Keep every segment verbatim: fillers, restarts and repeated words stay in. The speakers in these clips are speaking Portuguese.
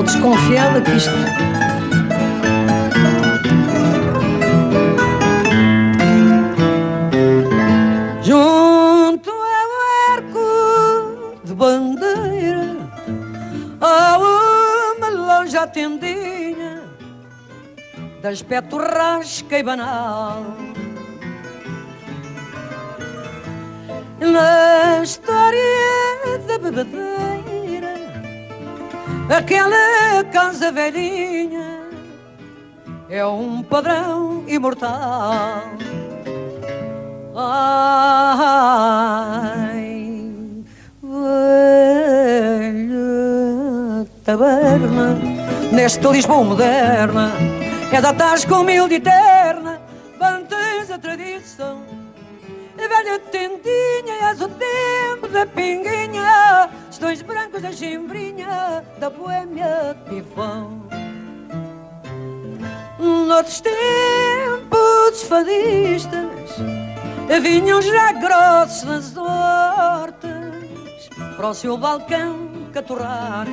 Estou desconfiada que isto... Junto ao arco de bandeira há uma loja tendinha de aspecto rasca e banal. Na história da bebedeira, aquela casa velhinha é um padrão imortal. Ai, velha taberna, nesta Lisboa moderna, é da tasca humilde e terna, mantens a tradição. A velha tendinha, és o tempo da pinguinha, os dois brancos da chimbrinha, da boêmia pifão. Noutros tempos fadistas vinham já grossos nas hortas para o seu balcão caturrar,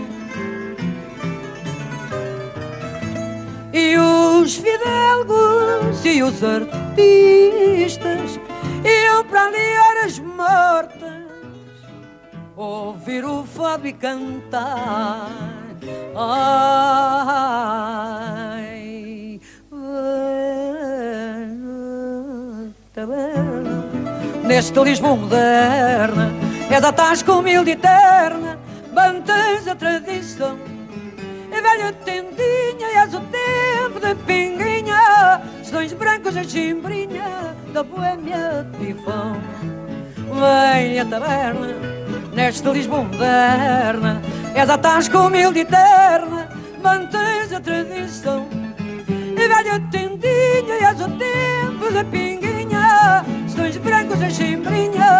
e os fidalgos e os artistas iam para ali horas mortas ouvir o fado e cantar. Ai, velha taberna, nesta Lisboa moderna, é da tasca humilde e terna, mantens a tradição. A velha tendinha, és o tempo da pinguinha, os dois brancos a chimbrinha, da boêmia pifão. Velha taberna, nesta Lisboa moderna, é da tasca humilde e terna, mantens a tradição. A velha tendinha, és o tempo da pinguinha, os dois brancos a chimbrinha,